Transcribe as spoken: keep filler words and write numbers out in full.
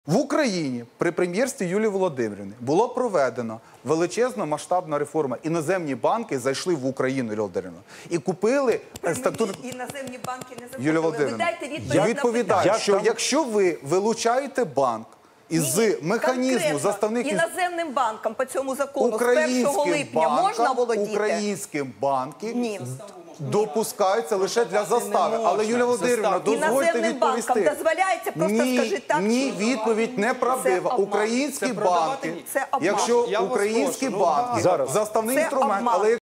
В Україні при прем'єрстві Юлії Володимирівни було проведено величезна масштабна реформа. Іноземні банки зайшли в Україну, Юлія Володимирівна, і купили... Статут... Іноземні банки не заходили. Юлія Володимирівна, Ви дайте відповідь я на відповідаю, питання. що якщо ви вилучаєте банк із Ні, механізму конкретно заставних... іноземним банкам по цьому закону з Українським першого липня банкам, можна володіти? Українським банки Ні. допускаються лише для застави. Але, Юлія Володимирівна, дозвольте Іноземним банкам відповісти. дозволяється, просто Ні, скажіть так. ні, відповідь неправдива. Це обман. Українські Це банки, Це обман. якщо Я вас українські прошу, ну, банки, зараз. заставний Це інструмент, обман. але